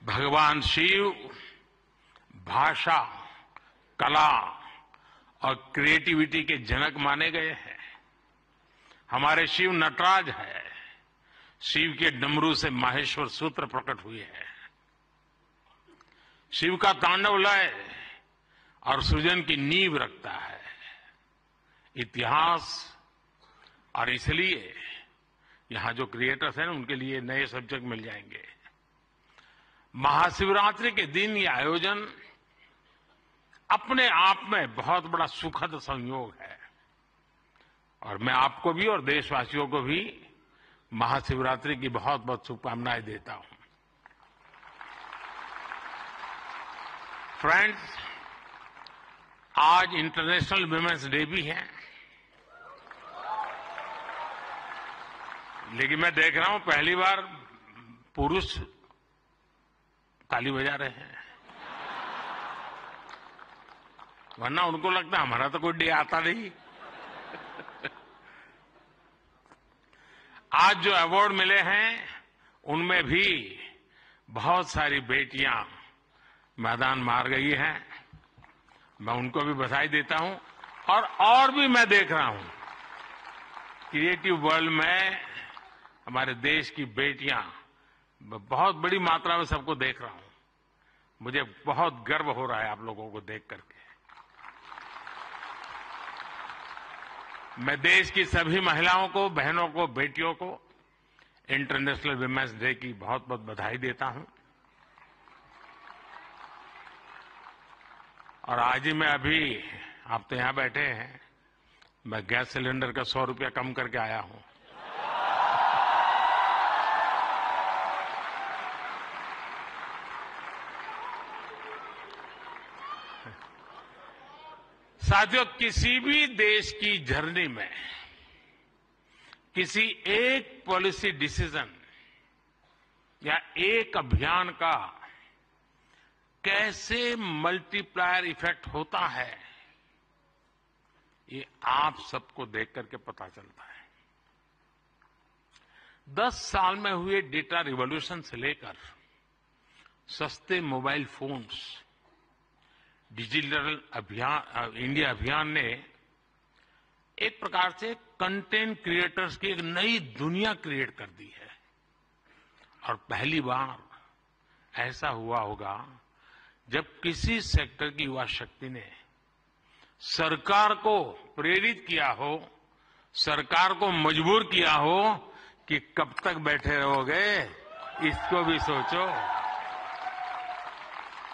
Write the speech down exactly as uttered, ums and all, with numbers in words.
भगवान शिव भाषा, कला और क्रिएटिविटी के जनक माने गए हैं। हमारे शिव नटराज है। शिव के डमरू से माहेश्वर सूत्र प्रकट हुए हैं। शिव का तांडव लय और सृजन की नींव रखता है इतिहास। और इसलिए यहां जो क्रिएटर्स हैं उनके लिए नए सब्जेक्ट मिल जाएंगे। महाशिवरात्रि के दिन ये आयोजन अपने आप में बहुत बड़ा सुखद संयोग है और मैं आपको भी और देशवासियों को भी महाशिवरात्रि की बहुत बहुत शुभकामनाएं देता हूं। फ्रेंड्स, आज इंटरनेशनल वुमेन्स डे भी है, लेकिन मैं देख रहा हूं पहली बार पुरुष ताली बजा रहे हैं, वरना उनको लगता है हमारा तो कोई डे आता नहीं। आज जो अवार्ड मिले हैं उनमें भी बहुत सारी बेटियां मैदान मार गई हैं। मैं उनको भी बधाई देता हूं और और भी मैं देख रहा हूं क्रिएटिव वर्ल्ड में हमारे देश की बेटियां बहुत बड़ी मात्रा में सबको देख रहा हूं। मुझे बहुत गर्व हो रहा है आप लोगों को देख करके। मैं देश की सभी महिलाओं को, बहनों को, बेटियों को इंटरनेशनल वुमेन्स डे की बहुत बहुत बधाई देता हूं। और आज ही मैं अभी, आप तो यहां बैठे हैं, मैं गैस सिलेंडर का सौ रुपया कम करके आया हूं। साथियों, किसी भी देश की जर्नी में किसी एक पॉलिसी डिसीजन या एक अभियान का कैसे मल्टीप्लायर इफेक्ट होता है, ये आप सबको देख करके पता चलता है। दस साल में हुए डेटा रिवॉल्यूशन से लेकर सस्ते मोबाइल फोन्स, डिजिटल अभियान, इंडिया अभियान ने एक प्रकार से कंटेंट क्रिएटर्स की एक नई दुनिया क्रिएट कर दी है। और पहली बार ऐसा हुआ होगा जब किसी सेक्टर की युवा शक्ति ने सरकार को प्रेरित किया हो, सरकार को मजबूर किया हो कि कब तक बैठे रहोगे, इसको भी सोचो।